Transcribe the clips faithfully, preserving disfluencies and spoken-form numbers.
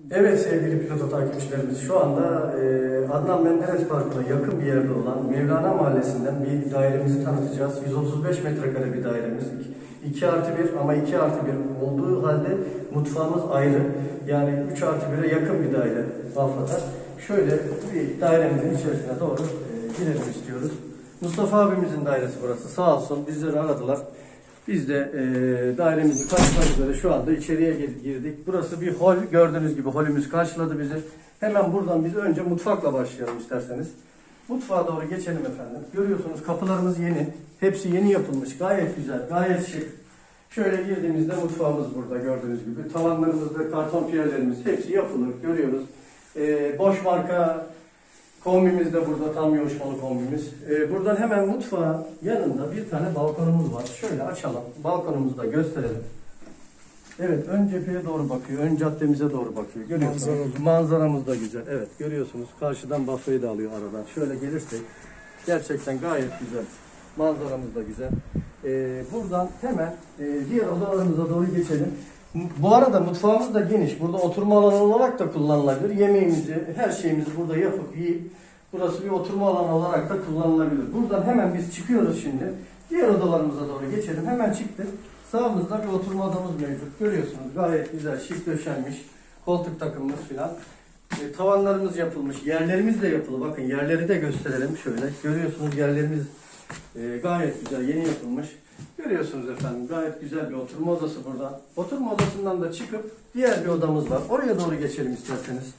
Evet sevgili Piloto takipçilerimiz, şu anda e, Adnan Menderes Parkı'na yakın bir yerde olan Mevlana Mahallesi'nden bir dairemizi tanıtacağız. yüz otuz beş metrekare bir dairemiz. iki artı bir ama iki artı bir olduğu halde mutfağımız ayrı. Yani üç artı bire yakın bir daire Bafra'da. Şöyle bir dairemizin içerisine doğru e, girelim istiyoruz. Mustafa abimizin dairesi burası. Sağ olsun bizleri aradılar. Biz de e, dairemizi karşılamak üzere şu anda içeriye girdik. Burası bir hol. Gördüğünüz gibi holümüz karşıladı bizi. Hemen buradan biz önce mutfakla başlayalım isterseniz. Mutfağa doğru geçelim efendim. Görüyorsunuz kapılarımız yeni. Hepsi yeni yapılmış. Gayet güzel, gayet şık. Şöyle girdiğimizde mutfağımız burada gördüğünüz gibi. Tavanlarımızda karton piyerlerimiz hepsi yapılır. Görüyoruz. E, boş marka kombimiz de burada, tam yoğuşmalı kombimiz. Ee, buradan hemen mutfağın yanında bir tane balkonumuz var. Şöyle açalım. Balkonumuzu da gösterelim. Evet, ön cepheye doğru bakıyor. Ön caddemize doğru bakıyor. Görüyorsunuz. Manzaralı. Manzaramız da güzel. Evet, görüyorsunuz. Karşıdan Bafra'yı da alıyor aradan. Şöyle gelirsek gerçekten gayet güzel. Manzaramız da güzel. Ee, buradan hemen e, diğer odalarımıza doğru geçelim. Bu arada mutfağımız da geniş. Burada oturma alanı olarak da kullanılabilir. Yemeğimizi, her şeyimizi burada yapıp yiyip burası bir oturma alanı olarak da kullanılabilir. Buradan hemen biz çıkıyoruz şimdi. Diğer odalarımıza doğru geçelim. Hemen çıktık. Sağımızda bir oturma odamız mevcut. Görüyorsunuz gayet güzel, şık döşenmiş. Koltuk takımımız filan. E, tavanlarımız yapılmış. Yerlerimiz de yapılı. Bakın yerleri de gösterelim şöyle. Görüyorsunuz yerlerimiz e, gayet güzel, yeni yapılmış. Görüyorsunuz efendim gayet güzel bir oturma odası burada. Oturma odasından da çıkıp diğer bir odamız var. Oraya doğru geçelim isterseniz.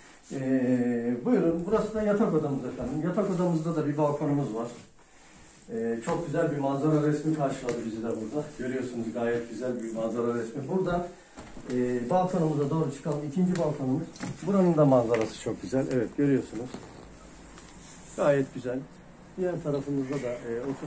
Ee, buyurun, burası da yatak odamız efendim. Yatak odamızda da bir balkonumuz var. Ee, çok güzel bir manzara resmi karşıladı bizi de burada. Görüyorsunuz gayet güzel bir manzara resmi. Buradan e, balkonumuza doğru çıkalım. İkinci balkonumuz. Buranın da manzarası çok güzel. Evet görüyorsunuz. Gayet güzel. Diğer tarafımızda da e, otur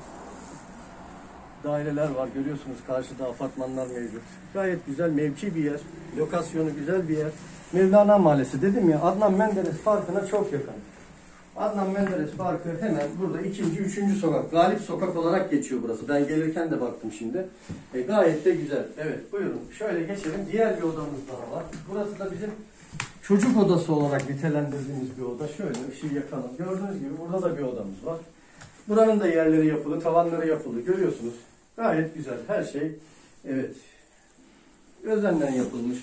daireler var. Görüyorsunuz karşıda apartmanlar mevcut. Gayet güzel, mevki bir yer. Lokasyonu güzel bir yer. Mevlana Mahallesi dedim ya, Adnan Menderes Parkı'na çok yakın. Adnan Menderes Parkı hemen burada ikinci, üçüncü sokak. Galip Sokak olarak geçiyor burası. Ben gelirken de baktım şimdi. E, gayet de güzel. Evet buyurun. Şöyle geçelim. Diğer bir odamız daha var. Burası da bizim çocuk odası olarak nitelendirdiğimiz bir oda. Şöyle ışığı yakalım. Gördüğünüz gibi burada da bir odamız var. Buranın da yerleri yapılı, tavanları yapılı. Görüyorsunuz. Gayet güzel. Her şey evet özenle yapılmış.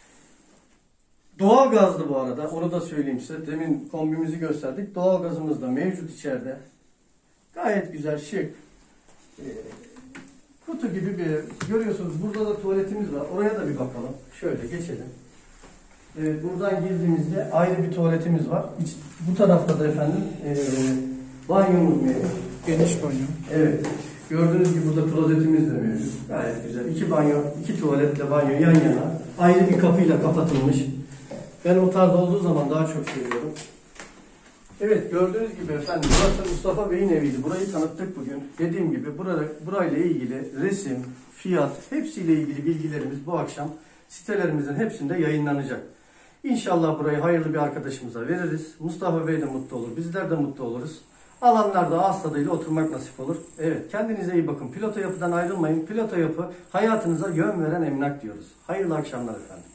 Doğal gazlı bu arada. Onu da söyleyeyim size. Demin kombimizi gösterdik. Doğal gazımız da mevcut içeride. Gayet güzel, şık. Ee, kutu gibi bir görüyorsunuz. Burada da tuvaletimiz var. Oraya da bir bakalım. Şöyle geçelim. Evet, buradan girdiğimizde ayrı bir tuvaletimiz var. İç, bu tarafta da efendim e, banyomuz mevcut. Geniş banyo. Evet. Gördüğünüz gibi burada klozetimiz de mevcut. Gayet güzel. İki banyo, iki tuvaletle banyo yan yana. Ayrı bir kapıyla kapatılmış. Ben o tarz olduğu zaman daha çok seviyorum. Evet gördüğünüz gibi efendim burası Mustafa Bey'in eviydi. Burayı tanıttık bugün. Dediğim gibi burada, burayla ilgili resim, fiyat hepsiyle ilgili bilgilerimiz bu akşam sitelerimizin hepsinde yayınlanacak. İnşallah burayı hayırlı bir arkadaşımıza veririz. Mustafa Bey de mutlu olur. Bizler de mutlu oluruz. Alanlarda ağız tadıyla oturmak nasip olur. Evet kendinize iyi bakın. Piloto Yapı'dan ayrılmayın. Piloto Yapı hayatınıza yön veren emlak diyoruz. Hayırlı akşamlar efendim.